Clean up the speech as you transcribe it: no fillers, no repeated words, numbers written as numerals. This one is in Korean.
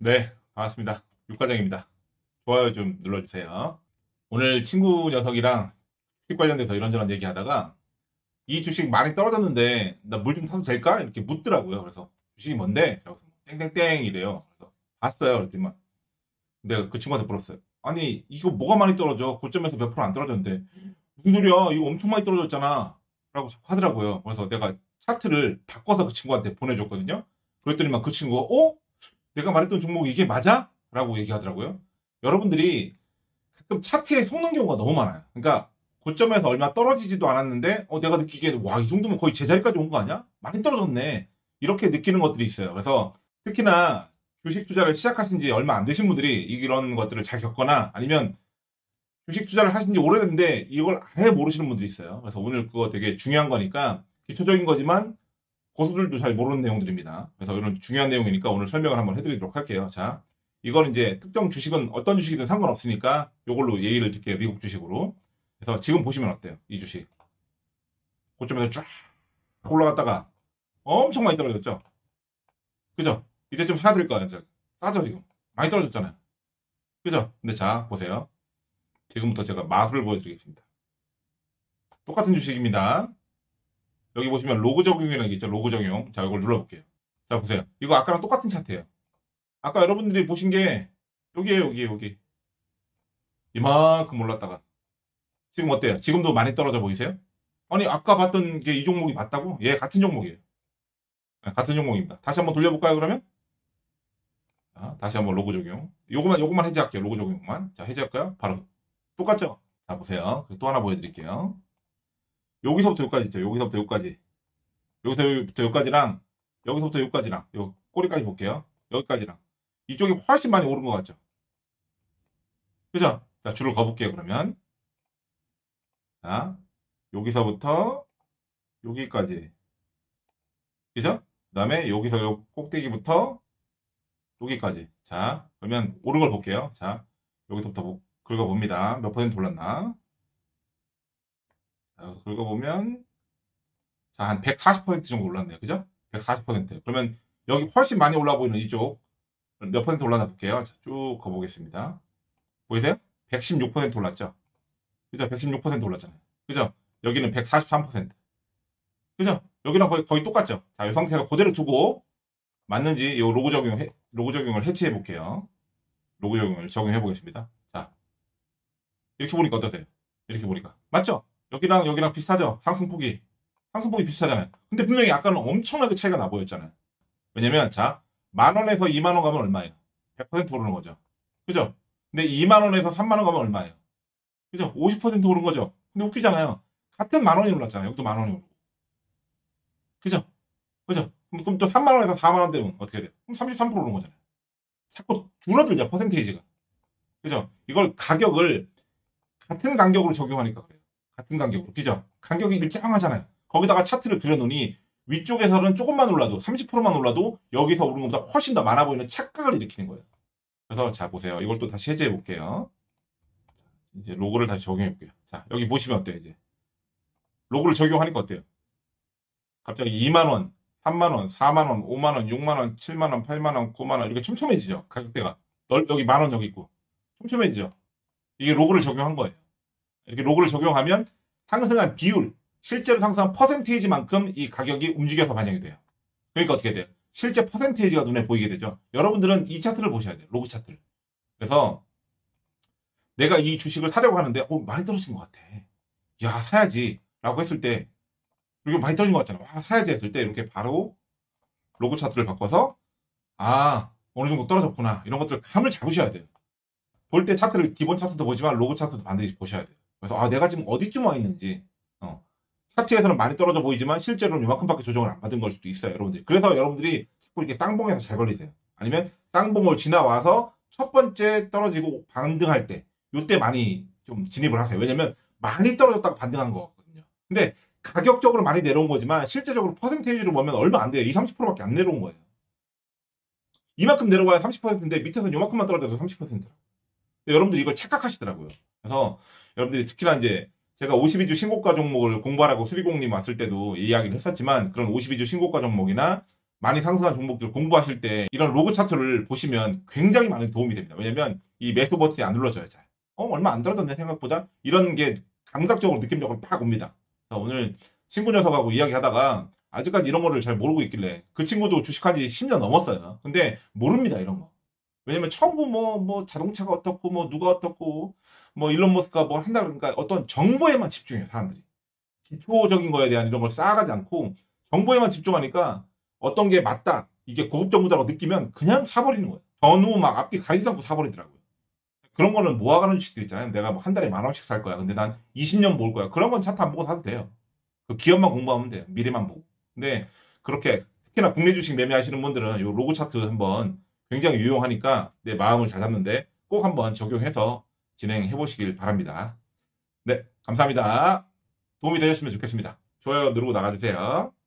네, 반갑습니다. 육과장입니다. 좋아요 좀 눌러주세요. 오늘 친구 녀석이랑 주식 관련돼서 이런저런 얘기하다가 이 주식 많이 떨어졌는데 나 물 좀 사도 될까? 이렇게 묻더라고요. 그래서 주식이 뭔데? 그래서 땡땡땡 이래요. 그래서 봤어요. 그랬더니 내가 그 친구한테 물었어요. 아니 이거 뭐가 많이 떨어져? 고점에서 몇 프로 안 떨어졌는데 무슨 소리야? 이거 엄청 많이 떨어졌잖아. 라고 자꾸 하더라고요. 그래서 내가 차트를 바꿔서 그 친구한테 보내줬거든요. 그랬더니만 그 친구가 내가 말했던 종목 이게 맞아? 라고 얘기하더라고요. 여러분들이 가끔 차트에 속는 경우가 너무 많아요. 그러니까 고점에서 얼마 떨어지지도 않았는데 내가 느끼기에는 와, 이 정도면 거의 제자리까지 온 거 아니야? 많이 떨어졌네. 이렇게 느끼는 것들이 있어요. 그래서 특히나 주식 투자를 시작하신 지 얼마 안 되신 분들이 이런 것들을 잘 겪거나 아니면 주식 투자를 하신 지 오래됐는데 이걸 아예 모르시는 분들이 있어요. 그래서 오늘 그거 되게 중요한 거니까 기초적인 거지만 고수들도 잘 모르는 내용들입니다. 그래서 이런 중요한 내용이니까 오늘 설명을 한번 해드리도록 할게요. 자, 이건 이제 특정 주식은 어떤 주식이든 상관없으니까 이걸로 예의를 드릴게요. 미국 주식으로. 그래서 지금 보시면 어때요? 이 주식. 고점에서 쫙 올라갔다가 엄청 많이 떨어졌죠? 그죠? 이제 좀 사야 될 거예요. 싸죠, 지금. 많이 떨어졌잖아요. 그죠? 근데 자, 보세요. 지금부터 제가 마술을 보여드리겠습니다. 똑같은 주식입니다. 여기 보시면 로그 적용이라는 게 있죠. 로그 적용. 자, 이걸 눌러볼게요. 자, 보세요. 이거 아까랑 똑같은 차트예요. 아까 여러분들이 보신 게 여기에요, 여기. 이만큼 올랐다가 지금 어때요? 지금도 많이 떨어져 보이세요? 아니, 아까 봤던 게 이 종목이 맞다고? 예, 같은 종목이에요. 네, 같은 종목입니다. 다시 한번 돌려볼까요, 그러면? 자, 다시 한번 로고 적용. 요거만 해제할게요. 로고 적용만. 자, 해제할까요? 바로. 똑같죠? 자, 보세요. 또 하나 보여드릴게요. 여기서부터 여기까지 있죠. 여기서부터 여기까지. 여기서부터 여기까지랑, 여기서부터 여기까지랑, 요 꼬리까지 볼게요. 여기까지랑. 이쪽이 훨씬 많이 오른 것 같죠? 그죠? 자, 줄을 거볼게요, 그러면. 자, 여기서부터 여기까지. 그죠? 그 다음에 여기서 요 꼭대기부터 여기까지. 자, 그러면 오른 걸 볼게요. 자, 여기서부터 긁어봅니다. 몇 퍼센트 올랐나? 자, 긁어보면, 자, 한 140% 정도 올랐네요. 그죠? 140%. 그러면 여기 훨씬 많이 올라 보이는 이쪽, 몇 퍼센트 올랐나 볼게요. 자, 쭉 가보겠습니다. 보이세요? 116% 올랐죠? 그죠? 116% 올랐잖아요. 그죠? 여기는 143%. 그죠? 여기랑 거의 똑같죠? 자, 이 상태가 그대로 두고, 맞는지 이 로고 적용을 해체해 볼게요. 로고 적용을 적용해 보겠습니다. 자, 이렇게 보니까 어떠세요? 이렇게 보니까. 맞죠? 여기랑 비슷하죠? 상승폭이 비슷하잖아요. 근데 분명히 아까는 엄청나게 차이가 나 보였잖아요. 왜냐면, 자, 만 원에서 2만 원 가면 얼마예요? 100% 오르는 거죠. 그죠? 근데 2만 원에서 3만 원 가면 얼마예요? 그죠? 50% 오른 거죠? 근데 웃기잖아요. 같은 만 원이 올랐잖아요. 여기도 만 원이 오르고. 그죠? 그죠? 그럼 또 3만 원에서 4만 원 되면 어떻게 돼요? 그럼 33% 오른 거잖아요. 자꾸 줄어들죠, 퍼센테이지가. 그죠? 이걸 가격을 같은 간격으로 적용하니까 그래요. 같은 간격으로. 그죠? 간격이 일정하잖아요. 거기다가 차트를 그려놓으니 위쪽에서는 조금만 올라도 30%만 올라도 여기서 오른 것보다 훨씬 더 많아 보이는 착각을 일으키는 거예요. 그래서 자 보세요. 이걸 또 다시 해제해 볼게요. 이제 로고를 다시 적용해 볼게요. 자 여기 보시면 어때요 이제 로고를 적용하니까 어때요? 갑자기 2만 원, 3만 원, 4만 원, 5만 원, 6만 원, 7만 원, 8만 원, 9만 원 이렇게 촘촘해지죠. 가격대가 여기 만 원 여기 있고 촘촘해지죠. 이게 로고를 적용한 거예요. 이렇게 로그를 적용하면 상승한 비율, 실제로 상승한 퍼센테이지만큼 이 가격이 움직여서 반영이 돼요. 그러니까 어떻게 돼요? 실제 퍼센테이지가 눈에 보이게 되죠. 여러분들은 이 차트를 보셔야 돼요. 로그 차트를. 그래서 내가 이 주식을 사려고 하는데 많이 떨어진 것 같아. 야 사야지 라고 했을 때 그리고 많이 떨어진 것 같잖아. 와 사야지 했을 때 이렇게 바로 로그 차트를 바꿔서 어느 정도 떨어졌구나 이런 것들을 감을 잡으셔야 돼요. 볼 때 차트를 기본 차트도 보지만 로그 차트도 반드시 보셔야 돼요. 그래서 내가 지금 어디쯤 와 있는지 차트에서는 많이 떨어져 보이지만 실제로는 이만큼밖에 조정을 안 받은 걸 수도 있어요, 여러분들이. 그래서 여러분들이 자꾸 이렇게 쌍봉에서 잘 걸리세요. 아니면 쌍봉을 지나와서 첫 번째 떨어지고 반등할 때 요때 많이 좀 진입을 하세요. 왜냐면 많이 떨어졌다가 반등한 거거든요. 근데 가격적으로 많이 내려온 거지만 실제적으로 퍼센테이지로 보면 얼마 안 돼요. 2, 30%밖에 안 내려온 거예요. 이만큼 내려가야 30%인데 밑에서는 요만큼만 떨어져도 30%. 여러분들이 이걸 착각하시더라고요. 그래서 여러분들이 특히나 이제 제가 52주 신고가 종목을 공부하라고 수리공님 왔을 때도 이야기를 했었지만 그런 52주 신고가 종목이나 많이 상승한 종목들 공부하실 때 이런 로그 차트를 보시면 굉장히 많은 도움이 됩니다. 왜냐면 이 매수 버튼이 안 눌러져요. 잘. 얼마 안 떨어졌네 생각보다. 이런 게 감각적으로 느낌적으로 딱 옵니다. 그래서 오늘 친구 녀석하고 이야기하다가 아직까지 이런 거를 잘 모르고 있길래 그 친구도 주식한 지 10년 넘었어요. 근데 모릅니다 이런 거. 왜냐면 처음 뭐 자동차가 어떻고 뭐 누가 어떻고 뭐 일론 머스크가 뭐 한다 그러니까 어떤 정보에만 집중해요 사람들이. 기초적인 거에 대한 이런 걸 쌓아가지 않고 정보에만 집중하니까 어떤 게 맞다 이게 고급 정보다라고 느끼면 그냥 사버리는 거예요. 전후 막 앞뒤 가리지 않고 사버리더라고요. 그런 거는 모아가는 주식들 있잖아요. 내가 뭐 한 달에 10,000원씩 살 거야. 근데 난 20년 모을 거야. 그런 건 차트 안 보고 사도 돼요. 그 기업만 공부하면 돼요. 미래만 보고. 근데 그렇게 특히나 국내 주식 매매하시는 분들은 요 로고 차트 한번 굉장히 유용하니까 내 마음을 잘 잡는데 꼭 한번 적용해서 진행해 보시길 바랍니다. 네, 감사합니다. 도움이 되셨으면 좋겠습니다. 좋아요 누르고 나가주세요.